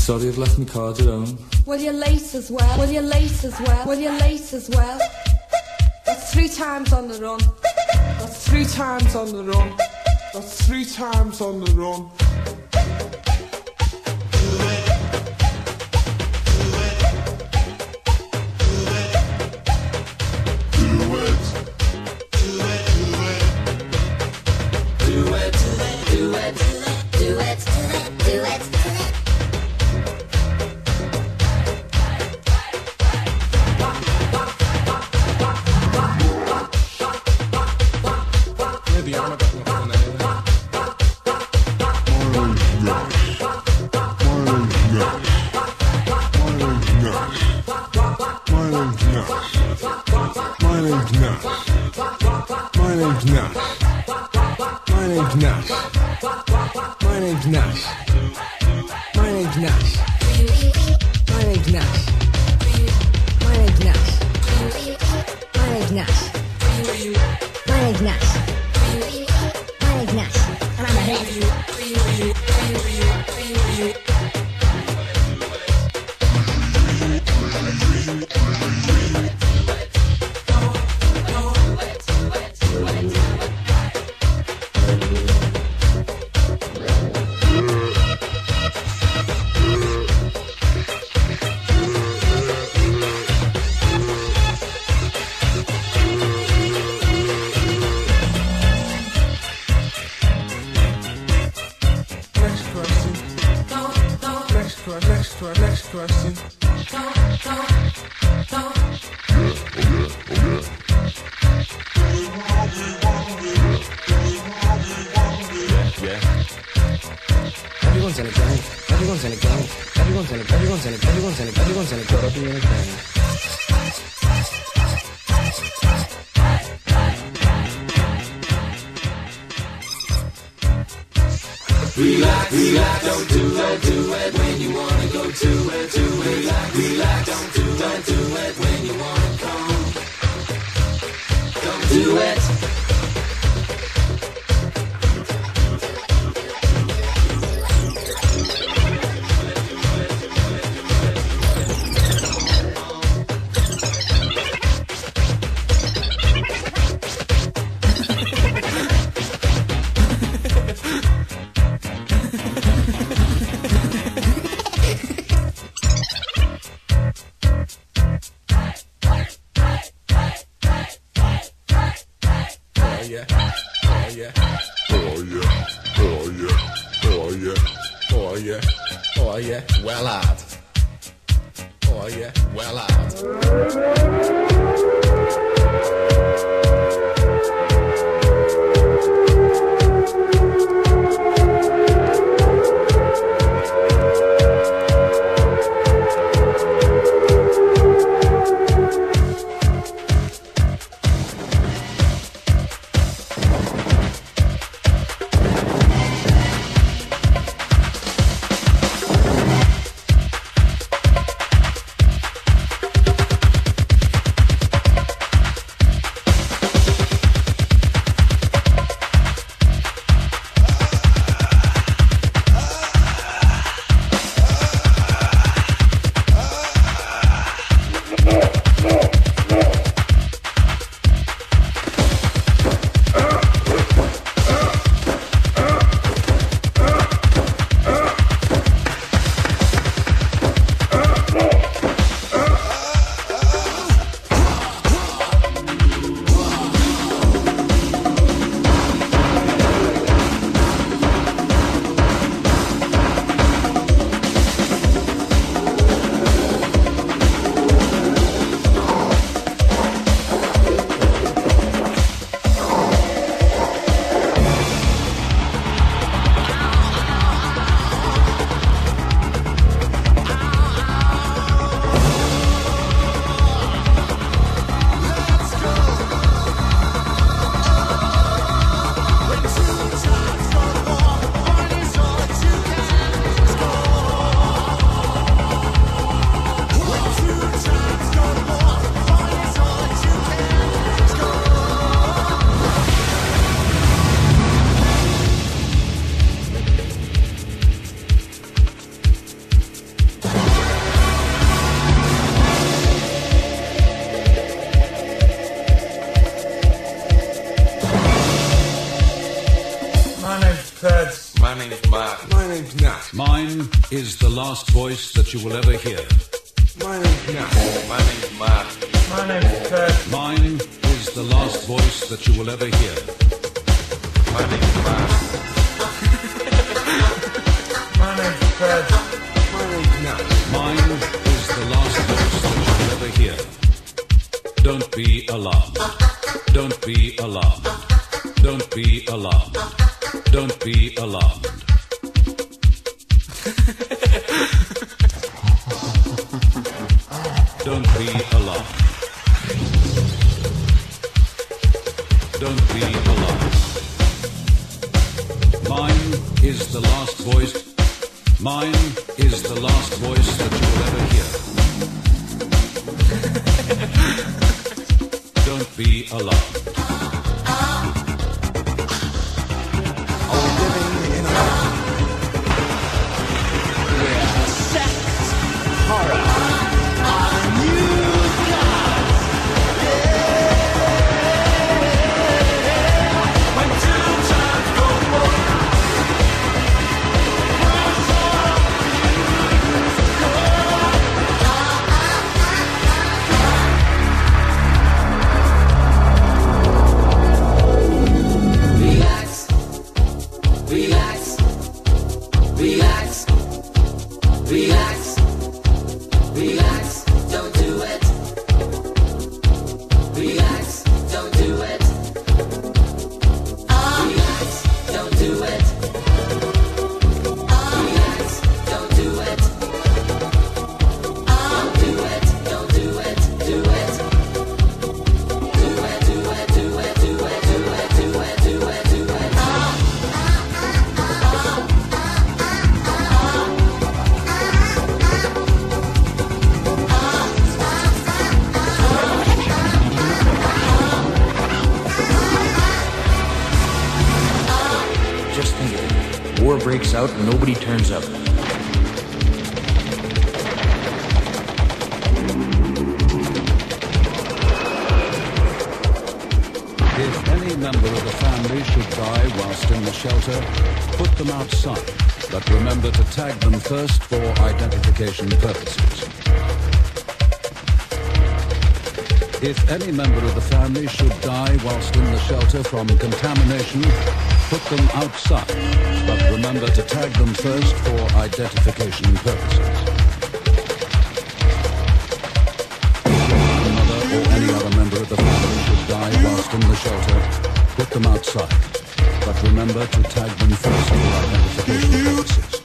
Sorry I've left my card at home. Well, you're late as well. Well, you're late as well. Well, you're late as well. That's 3 times on the run. That's 3 times on the run. That's 3 times on the run. Relax, relax, don't do it when you wanna go to it, relax, relax, don't do it when you wanna come. Don't do it. name is Mark. My name's Nat. Mine is the last voice that you will ever hear. My name's Nat. My name is Mark. My name's Kurt. Mine is the last voice that you will ever hear. My name is Mark. My name's Kurt. My name's Nat. Mine is the last voice that you will ever hear. Don't be alarmed. Don't be alarmed. Don't be alarmed. Don't be alarmed. Don't be alarmed. Don't be alarmed. Mine is the last voice. Mine is the last voice that you will ever hear. Don't be alarmed. Are we living in a Where sex, horror, are new gods. When two times go one. Relax, relax, relax, relax, relax, don't do it. Relax, don't do it. Relax, don't do it. Relax, don't do it. Don't do it, don't do it, do it. Do it, do it, do it, do it, do it, do it, do it, do it. Just think of it. War breaks out and nobody turns up. If any member of the family should die whilst in the shelter, put them outside, but remember to tag them first for identification purposes. If any member of the family should die whilst in the shelter from contamination, put them outside, but remember to tag them first for identification purposes. If your mother or any other member of the family should die whilst in the shelter, put them outside, but remember to tag them first for identification purposes.